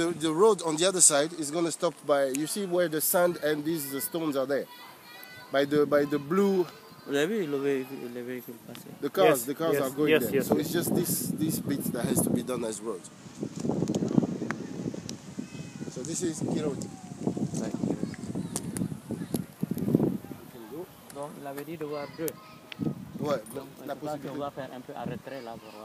the road on the other side is going to stop by, you see where the sand and the stones are there? By the blue... Les véhicules passent. The cars, Yes, the cars yes, are going yes, there. yes, So yes. it's just this bit that has to be done as road. So this is Kiroty. Ouais, donc il avait dit de voir deux. Ouais, Donc la je pense qu'on possibilité. va faire un peu à retrait là pour voir.